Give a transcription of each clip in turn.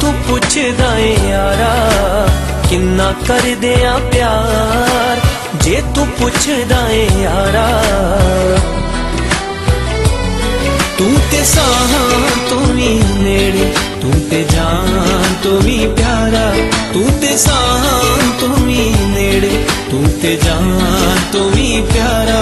तू पुछदा है यारा किन्ना कर दिया प्यार, जे तू पुछदा है यारा। तू ते साहां तो भी नेड़े, तू ते जान तो भी प्यारा। तू ते साहां तो भी नेड़े, तू ते जान तो भी प्यारा।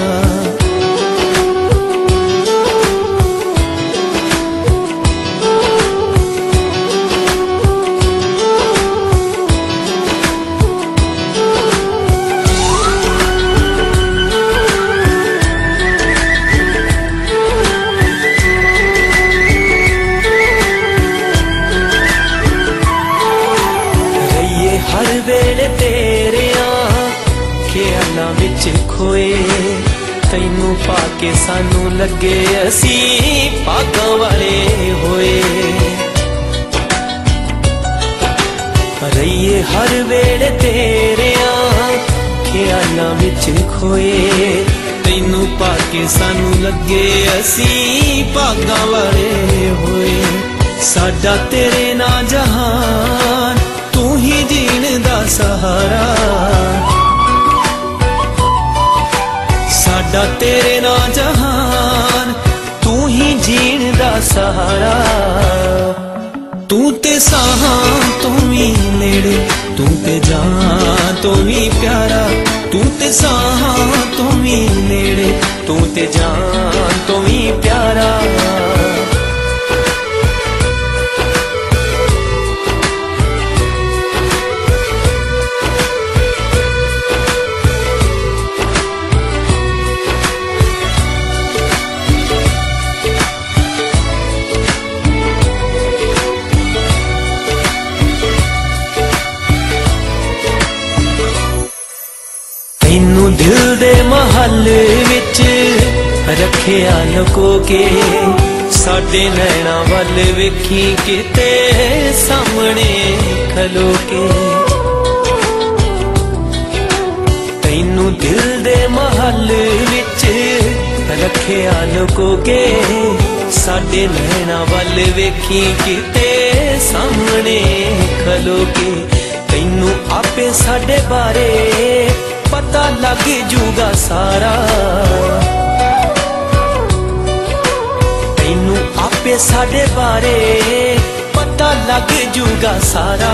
हर वेले तेरे ख्यालां विच खोए, तैनू पाके सानू लगे असी भागां वाले होए। रहिए हर वेले तेरे ख्यालां विच खोए, तैनू पाके सानू लगे असी भागां वाले होए। साडा तेरे ना जहान, तू ही जीण दा सहारा। साडा तेरे ना जहान, तू ही जीण दा सहारा। तू ते साहां तो भी नेड़े, तू ते जान तो भी प्यारा। तू ते साहां तो भी नेड़े, तू ते जान तो भी प्यारा। तैनू दिल दे महल विच रखिया लुको के, साडे नैना वल वेखी किते सामने खलो के। तैनू दिल दे महल विच रखिया लुको के, साडे नैना वल वेखी किते सामने खलो के। तैनू आपे साडे बारे पता लग जूगा सारा, तैनू आपे साडे बारे पता लग जूगा सारा।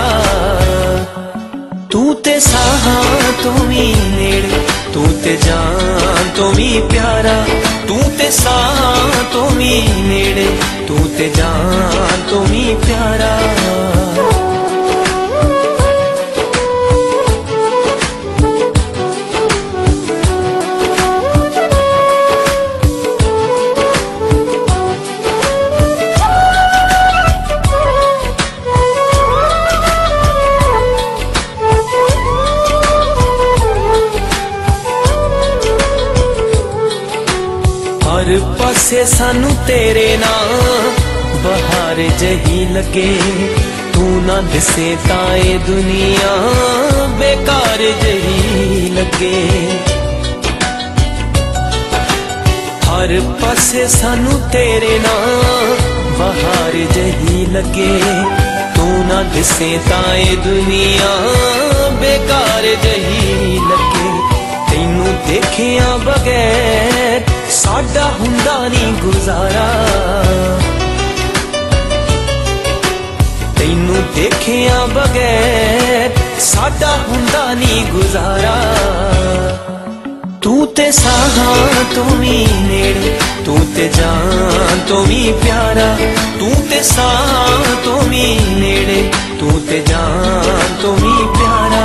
तू ते साहां तो भी नेड़े, तू ते जान तो भी प्यारा। तू ते साहां तो भी नेड़े, तू ते जान तो भी प्यारा। हर पासे सानू तेरे नाम बहार जही लगे, तू ना दिसे ताए दुनिया बेकार जही लगे। हर पासे सानू तेरे नाम बहार जही लगे, तू ना दिसे ताए दुनिया बेकार जही लगे। तैनू देखिया बगैर साडा हुंदा नहीं गुजारा, तैनू देखिया बगैर साडा हुंदा नहीं गुजारा। तू ते साहां तो भी नेड़े, तू ते जान तो भी प्यारा। तू ते साहां तो भी नेड़े, तू ते जान तो भी प्यारा।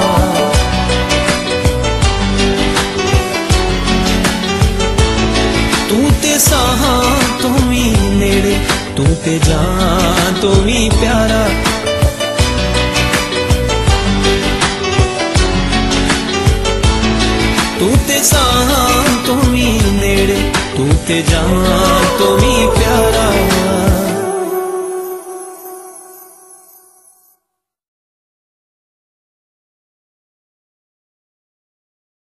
तू ते साहां तो भी नेड़े, तू ते जान तो भी प्यारा। तू ते साहां तो भी नेड़े, तू ते जान तो भी प्यारा।